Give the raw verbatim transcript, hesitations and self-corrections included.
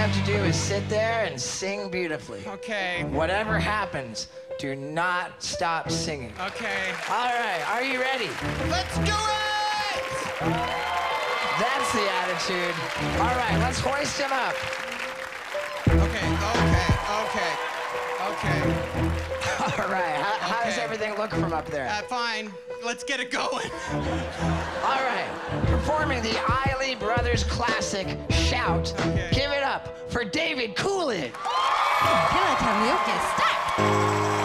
have to do is sit there and sing beautifully. Okay. Whatever happens, do not stop singing. Okay. All right, are you ready? Let's do it! That's the attitude. All right, let's hoist him up. Okay, okay, okay, okay. All right, how, how does Okay. everything look from up there? Uh, fine. Let's get it going. All right, performing the Eiley Brothers classic, Shout. Okay. Give it up for David Coolidge. Karaoke start.